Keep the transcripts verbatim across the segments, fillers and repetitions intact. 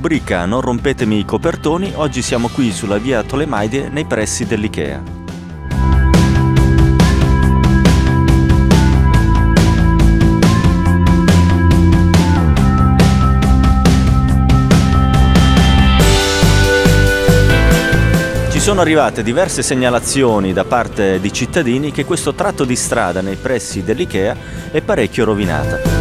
rubrica Non rompetemi i copertoni, oggi siamo qui sulla via Tolemaide nei pressi dell'Ikea. Ci sono arrivate diverse segnalazioni da parte di cittadini che questo tratto di strada nei pressi dell'Ikea è parecchio rovinata.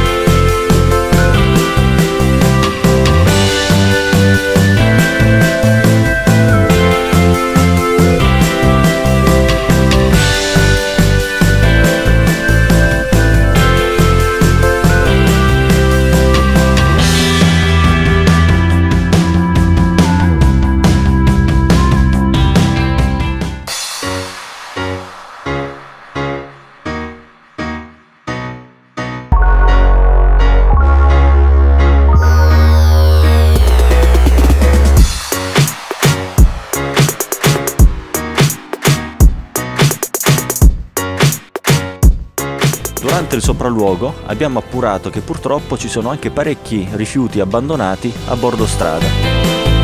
Durante il sopralluogo abbiamo appurato che purtroppo ci sono anche parecchi rifiuti abbandonati a bordo strada.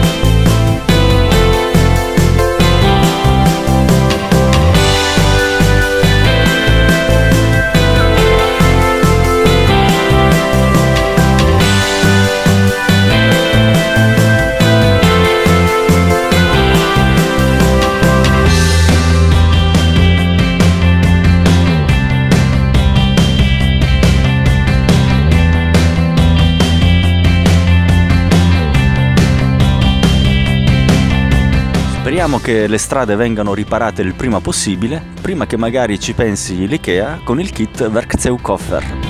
Speriamo che le strade vengano riparate il prima possibile, prima che magari ci pensi l'Ikea con il kit Werkzeugkoffer.